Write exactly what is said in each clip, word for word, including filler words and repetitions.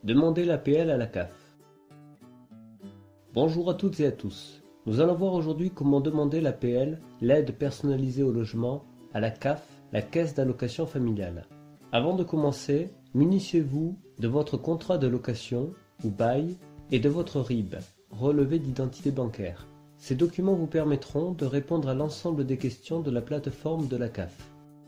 Demandez l'A P L à la C A F. Bonjour à toutes et à tous. Nous allons voir aujourd'hui comment demander l'A P L, l'aide personnalisée au logement, à la C A F, la Caisse d'allocation familiale. Avant de commencer, munissez-vous de votre contrat de location ou bail et de votre R I B, relevé d'identité bancaire. Ces documents vous permettront de répondre à l'ensemble des questions de la plateforme de la C A F.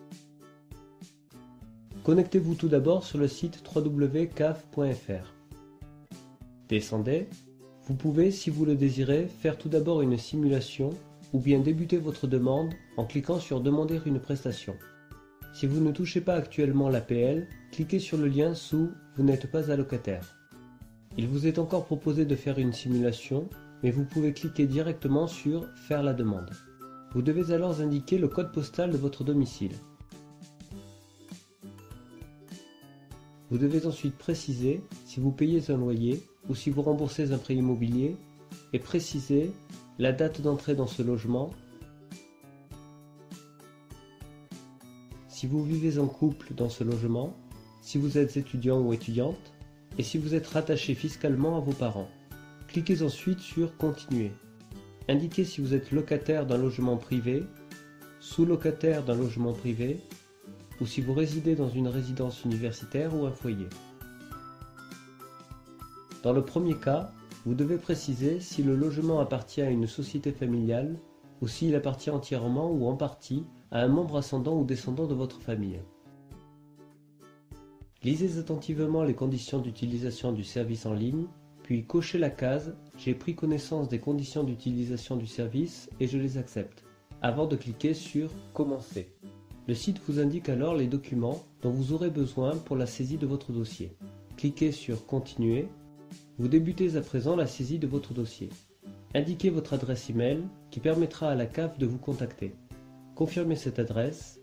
Connectez-vous tout d'abord sur le site w w w point c a f point f r. Descendez. Vous pouvez, si vous le désirez, faire tout d'abord une simulation ou bien débuter votre demande en cliquant sur Demander une prestation. Si vous ne touchez pas actuellement l'A P L, cliquez sur le lien sous Vous n'êtes pas allocataire. Il vous est encore proposé de faire une simulation, mais vous pouvez cliquer directement sur Faire la demande. Vous devez alors indiquer le code postal de votre domicile. Vous devez ensuite préciser si vous payez un loyer ou si vous remboursez un prêt immobilier et préciser la date d'entrée dans ce logement, si vous vivez en couple dans ce logement, si vous êtes étudiant ou étudiante et si vous êtes rattaché fiscalement à vos parents. Cliquez ensuite sur Continuer. Indiquez si vous êtes locataire d'un logement privé, sous-locataire d'un logement privé, ou si vous résidez dans une résidence universitaire ou un foyer. Dans le premier cas, vous devez préciser si le logement appartient à une société familiale ou s'il appartient entièrement ou en partie à un membre ascendant ou descendant de votre famille. Lisez attentivement les conditions d'utilisation du service en ligne, puis cochez la case « J'ai pris connaissance des conditions d'utilisation du service et je les accepte » avant de cliquer sur « Commencer ». Le site vous indique alors les documents dont vous aurez besoin pour la saisie de votre dossier. Cliquez sur Continuer. Vous débutez à présent la saisie de votre dossier. Indiquez votre adresse email qui permettra à la C A F de vous contacter. Confirmez cette adresse,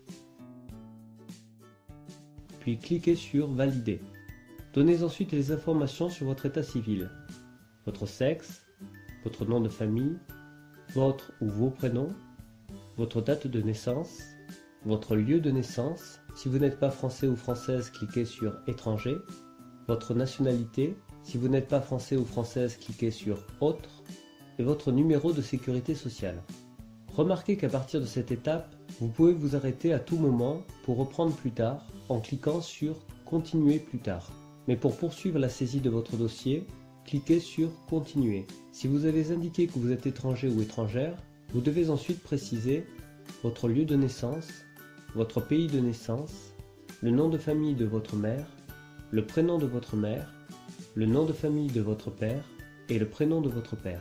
puis cliquez sur Valider. Donnez ensuite les informations sur votre état civil, votre sexe, votre nom de famille, votre ou vos prénoms, votre date de naissance, votre lieu de naissance, si vous n'êtes pas français ou française, cliquez sur Étranger, votre nationalité, si vous n'êtes pas français ou française, cliquez sur Autre, et votre numéro de sécurité sociale. Remarquez qu'à partir de cette étape, vous pouvez vous arrêter à tout moment pour reprendre plus tard en cliquant sur Continuer plus tard. Mais pour poursuivre la saisie de votre dossier, cliquez sur Continuer. Si vous avez indiqué que vous êtes étranger ou étrangère, vous devez ensuite préciser votre lieu de naissance, votre pays de naissance, le nom de famille de votre mère, le prénom de votre mère, le nom de famille de votre père et le prénom de votre père.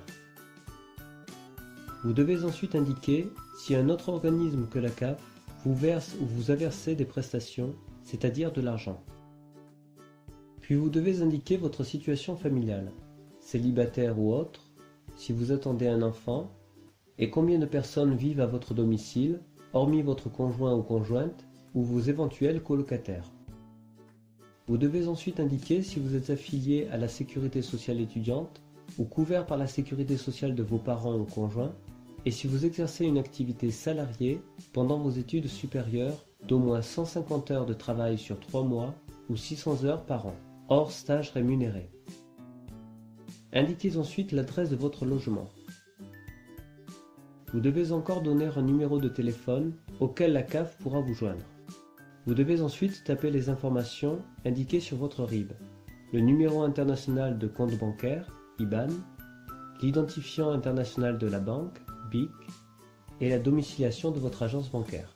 Vous devez ensuite indiquer si un autre organisme que la C A F vous verse ou vous a versé des prestations, c'est-à-dire de l'argent. Puis vous devez indiquer votre situation familiale, célibataire ou autre, si vous attendez un enfant, et combien de personnes vivent à votre domicile, hormis votre conjoint ou conjointe, ou vos éventuels colocataires. Vous devez ensuite indiquer si vous êtes affilié à la sécurité sociale étudiante ou couvert par la sécurité sociale de vos parents ou conjoints, et si vous exercez une activité salariée pendant vos études supérieures d'au moins cent cinquante heures de travail sur trois mois ou six cents heures par an, hors stage rémunéré. Indiquez ensuite l'adresse de votre logement. Vous devez encore donner un numéro de téléphone auquel la C A F pourra vous joindre. Vous devez ensuite taper les informations indiquées sur votre R I B, le numéro international de compte bancaire, I B A N, l'identifiant international de la banque, B I C, et la domiciliation de votre agence bancaire.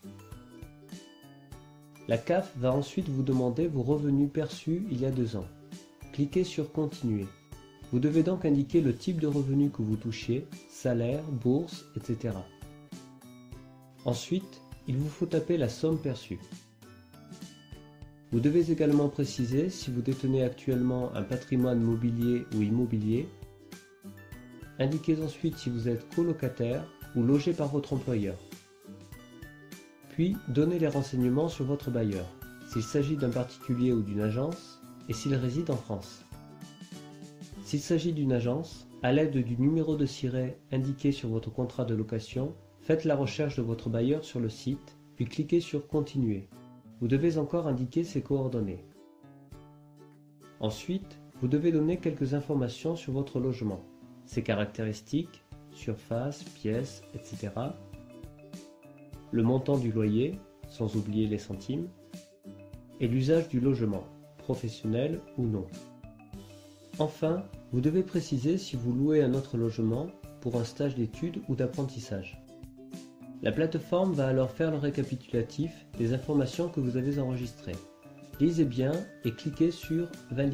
La C A F va ensuite vous demander vos revenus perçus il y a deux ans. Cliquez sur Continuer. Vous devez donc indiquer le type de revenu que vous touchiez, salaire, bourse, et cetera. Ensuite, il vous faut taper la somme perçue. Vous devez également préciser si vous détenez actuellement un patrimoine mobilier ou immobilier. Indiquez ensuite si vous êtes colocataire ou logé par votre employeur. Puis, donnez les renseignements sur votre bailleur, s'il s'agit d'un particulier ou d'une agence, et s'il réside en France. S'il s'agit d'une agence, à l'aide du numéro de siret indiqué sur votre contrat de location, faites la recherche de votre bailleur sur le site, puis cliquez sur Continuer. Vous devez encore indiquer ses coordonnées. Ensuite, vous vous devez donner quelques informations sur votre logement, ses caractéristiques, surface, pièces, et cetera. Le montant du loyer, sans oublier les centimes, et l'usage du logement, professionnel ou non. Enfin, vous devez préciser si vous louez un autre logement pour un stage d'études ou d'apprentissage. La plateforme va alors faire le récapitulatif des informations que vous avez enregistrées. Lisez bien et cliquez sur « Valider ».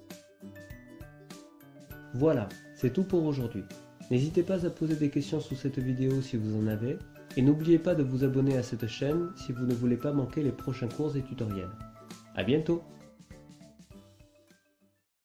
Voilà, c'est tout pour aujourd'hui. N'hésitez pas à poser des questions sous cette vidéo si vous en avez, et n'oubliez pas de vous abonner à cette chaîne si vous ne voulez pas manquer les prochains cours et tutoriels. À bientôt!